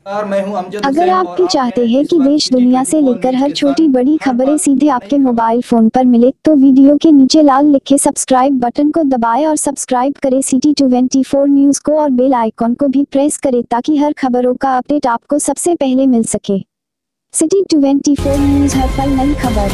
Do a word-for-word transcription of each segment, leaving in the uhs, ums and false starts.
मैं हूं अमजद अगर हुसैन आप और भी आप चाहते हैं हैं इस कि वक्त देश सिटी दुनिया से चौबीस लेकर न्यूज हर के छोटी साथ। बड़ी हर खबरें बात सीधे की आपके खबर। मोबाइल फोन पर मिले तो वीडियो के नीचे लाल लिखे सब्सक्राइब बटन को दबाएं और सब्सक्राइब करें सिटी चौबीस न्यूज को और बेल आइकॉन को भी प्रेस करें ताकि हर खबरों का अपडेट आपको सबसे पहले मिल सके। सिटी चौबीस न्यूज, हर पल नई खबर।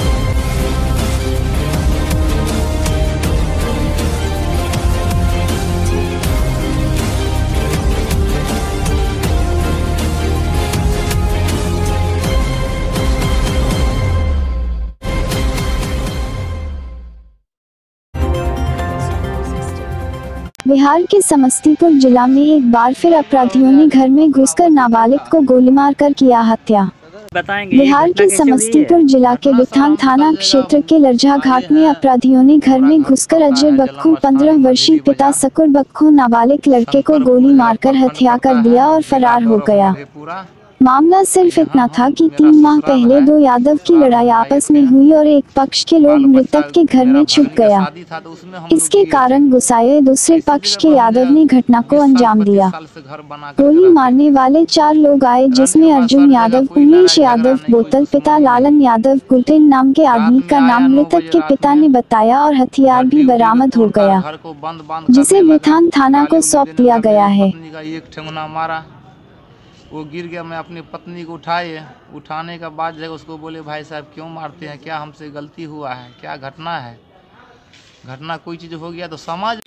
बिहार के समस्तीपुर जिला में एक बार फिर अपराधियों ने घर में घुसकर नाबालिग को गोली मारकर किया हत्या। बताएंगे ये बिहार घटना के कैसे हुई है। समस्तीपुर जिला के घटना सर बिथान हम थाना कल क्षेत्र जगह के लरझा आए घाट में हैं। अपराधियों ने घर हमारा में घर घुसकर पड़ता अजय है बक्खू जलम पंद्रह स्थानीय वर्षीय मझेली पिता बाजार। सकुर बक्खू नाबालिग लड़के को गोली शंकरपुर जगह मारकर प्रखंड हत्या कर पड़ता है, दिया और जिला फरार हो गौरव गया। मधेपुरा। मामला सिर्फ यहाँ इतना था हम कि मेरा तीन माह ससुराल पहले है। दो यादव की ससुराल में लड़ाई हम आए आपस में थे। हुई और एक पक्ष के लोग बाल बच्चा मृतक के घर मेरा में छुप भगनी का गया। शादी था तो उसमें हम लोग इसके गए थे। कारण गुस्साए दूसरे इसी पक्ष जगह के पर यादव हमने ने घटना को बीस साल अंजाम पच्चीस दिया। साल से घर बना करके गोली रहते मारने थे। वाले चार लोग आए रहने जिसमें के बाद अर्जुन सर जगह यादव, कोई उमेश लड़ाई झगड़ा यादव, नहीं, कोई बोतल पिता, दुश्मनी नहीं। लालन यादव, गुलटेन नाम के रात आदमी में का आया नाम नौ मृतक बजे के रात पिता में ने बताया और हथियार भी झड्डी उड्डी के बरामद हो तोड़कर गया, घर को बंद बंद जिसे करने लगा। बिथान थाना गाली को उली सौंप देने दिया लगा। गया मेरी है। पत्नी का एक ठेंगुना मारा, वो गिर गया। मैं अपनी पत्नी को उठाए, उठाने के बाद जो है उसको बोले भाई साहब क्यों मारते हैं, क्या हमसे गलती हुआ है, क्या घटना है। घटना कोई चीज़ हो गया तो समाज।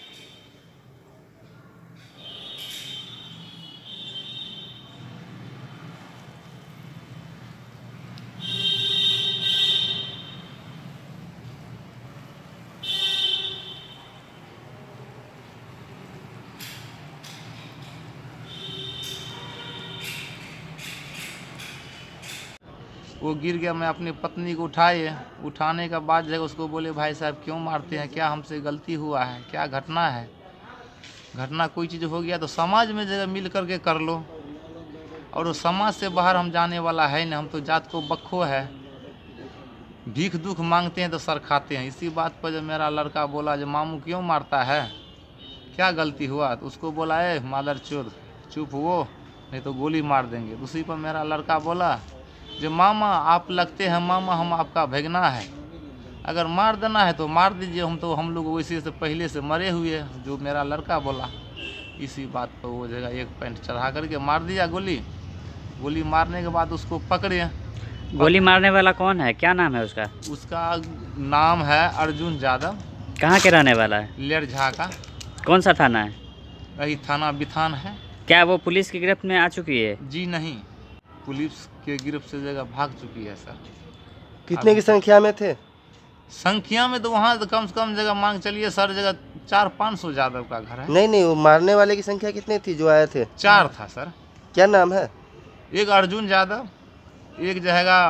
वो गिर गया। मैं अपनी पत्नी को उठाए, उठाने के बाद जो है उसको बोले भाई साहब क्यों मारते हैं, क्या हमसे गलती हुआ है, क्या घटना है। घटना कोई चीज़ हो गया तो समाज में जगह मिल करके कर लो, और वो समाज से बाहर हम जाने वाला है नहीं। हम तो जात को बक्खो है, भीख दुख मांगते हैं तो सर खाते हैं। इसी बात पर जब मेरा लड़का बोला जो मामू क्यों मारता है, क्या गलती हुआ, तो उसको बोला ए मादर चोद चुप हो नहीं तो गोली मार देंगे। उसी पर मेरा लड़का बोला जो मामा आप लगते हैं मामा, हम आपका भगना है, अगर मार देना है तो मार दीजिए, हम तो हम लोग वैसे से पहले से मरे हुए। जो मेरा लड़का बोला, इसी बात पर वो जगह एक पैंट चढ़ा करके मार दिया गोली। गोली मारने के बाद उसको पकड़े। गोली मारने वाला कौन है, क्या नाम है उसका? उसका नाम है अर्जुन यादव। कहाँ के रहने वाला है? लेरझा का। कौन सा थाना है? वही थाना बिथान है। क्या वो पुलिस की गिरफ्त में आ चुकी है? जी नहीं, पुलिस के गिरफ्त से जगह भाग चुकी है सर। कितने की संख्या में थे? संख्या में तो वहाँ तो कम से कम जगह मांग चलिए सर, जगह चार पाँच सौ यादव का घर है। नहीं नहीं, वो मारने वाले की संख्या कितनी थी जो आए थे? चार था सर। क्या नाम है? एक अर्जुन यादव, एक जो हैगा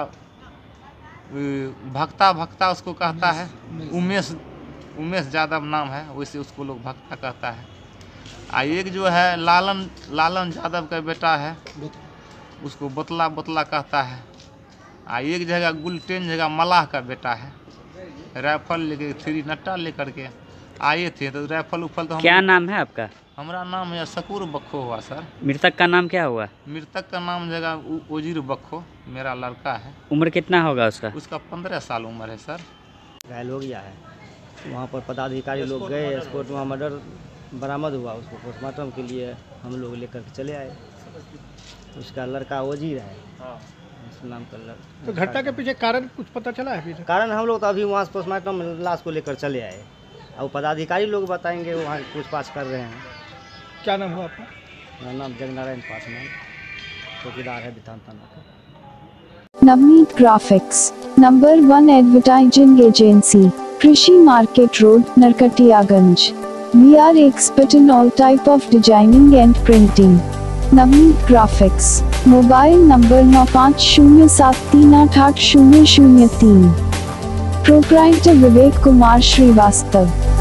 भक्ता भक्ता उसको कहता है, उमेश उमेश यादव नाम है, वैसे उसको लोग भक्ता कहता है। आ एक जो है लालन लालन यादव का बेटा है, उसको बतला बतला कहता है। आ एक जगह गुलटेन जगह मलाह का बेटा है, राइफल लेके थ्री नट्टा लेकर के आए थे। तो राइफल उफल तो हम क्या नाम है आपका? हमारा नाम है सकुर बक्खो हुआ सर। मृतक का नाम क्या हुआ? मृतक का नाम जगह ओजीर बक्खो, मेरा लड़का है। उम्र कितना होगा उसका? उसका पंद्रह साल उम्र है सर। घायल हो गया है, वहाँ पर पदाधिकारी लोग गए, स्पोर्ट में मर्डर बरामद हुआ, उसको पोस्टमार्टम के लिए हम लोग लेकर के चले आए। उसका लड़का वजीर है, उस नाम का लड़का। तो घटना के पीछे कारण कुछ पता चला है अभी तक? कारण हम लोग तो अभी वहाँ से पोस्टमार्टम लाश को लेकर चले आए, और पदाधिकारी लोग बताएंगे, वहाँ पूछताछ कर रहे हैं। क्या नाम हुआ आपका? मेरा नाम जगनारायण पासवान, चौकीदार है बिथान थाना का। Navneet graphics, number one advertising agency, कृषि market road, Narkatiaganj. We are expert in all type of designing and printing. Navneet graphics, mobile number नौ पाँच शून्य सात तीन आठ आठ शून्य शून्य तीन। प्रोप्राइटर विवेक कुमार श्रीवास्तव।